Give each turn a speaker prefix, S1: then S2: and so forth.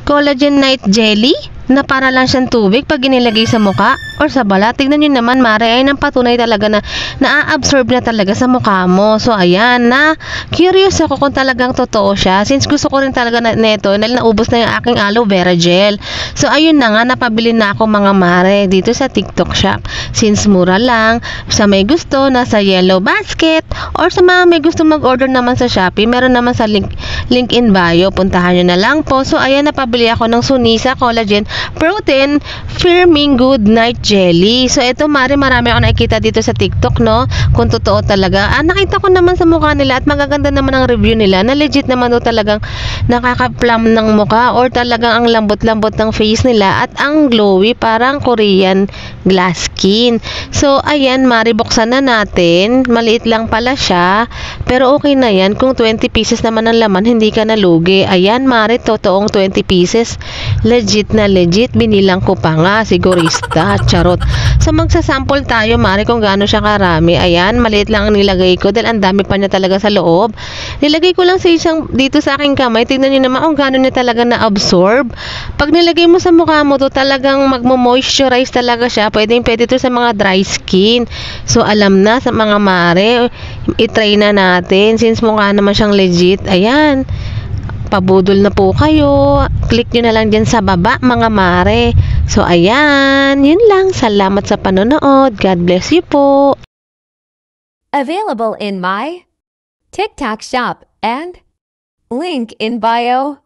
S1: Collagen Night Jelly na para lang siyang tubig pag inilagay sa muka or sa balat. Tignan nyo naman, mare, ay nang patunay talaga na na-absorb na talaga sa mukha mo. So, ayan, na curious ako kung talagang totoo siya. Since gusto ko rin talaga na neto, naubos na yung aking aloe vera gel. So, ayun na nga, napabili na ako mga mare dito sa TikTok shop. Since mura lang, sa may gusto, nasa yellow basket, or sa mga may gusto mag-order naman sa Shopee, meron naman sa link in bio. Puntahan nyo na lang po. So, ayan, napabili ako ng Sunisa Collagen Protein Firming Good Night Jelly. So, ito, marami ako nakikita dito sa TikTok, no? Kung totoo talaga. Nakita ko naman sa mukha nila at magaganda naman ang review nila na legit naman do talagang nakaka-plum ng mukha or talagang ang lambot-lambot ng face nila at ang glowy, parang Korean glass skin. So, ayan, mari, buksan na natin. Maliit lang pala siya. Pero okay na yan. Kung 20 pieces naman ang laman, hindi ka nalugi. Ayan, mari, totoong 20 pieces. Legit na legit. Binilang ko pa nga. Sigurista. Charot. So, magsasample tayo, mari, kung gaano siya karami. Ayan, maliit lang ang nilagay ko dahil ang dami pa niya talaga sa loob. Nilagay ko lang sa isang, dito sa aking kamay. Tingnan niyo naman kung gaano niya talaga na-absorb. Pag nilagay mo sa mukha mo to, talagang magmo-moisturize talaga siya. Pwede to sa mga dry skin. So, alam na sa mga mare, itry na natin. Since mukha naman siyang legit. Ayan. Pabudol na po kayo. Click nyo na lang dyan sa baba, mga mare. So, ayan. Yun lang. Salamat sa panonood. God bless you po.
S2: Available in my TikTok shop and link in bio.